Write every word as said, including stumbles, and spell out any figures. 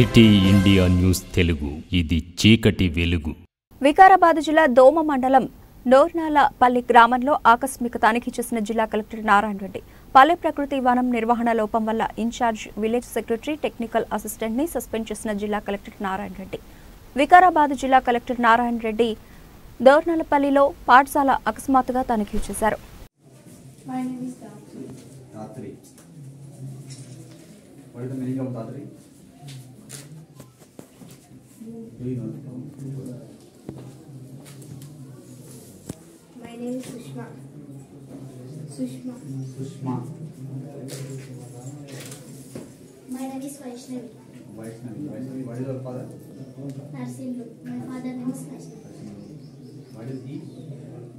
City India news Telugu ఇది చీకటి వెలుగు. వికారాబాద్ జిల్లా దోమ మండలం నోర్నాలపల్లి గ్రామంలో ఆకస్మిక తనిఖీ చేసిన జిల్లా కలెక్టర్ నారాయణ రెడ్డి పల్లె ప్రకృతి వనం నిర్వహణ లోపం వల్ల incharge village secretary technical assistant ని సస్పెండ్ చేసిన జిల్లా కలెక్టర్ నారాయణ రెడ్డి. వికారాబాద్ జిల్లా కలెక్టర్ నారాయణ రెడ్డి దోర్నాలపల్లిలో పాఠశాల అకస్మాత్తుగా తనిఖీ చేశారు. What is the meaning of Dadri? Do you know? My name is Sushma. Sushma. Sushma. My name is Vaishnavi. Vaishnavi. Vaishnavi. What is your father? Narsimlu. My father name is Vaishnavi. What is he?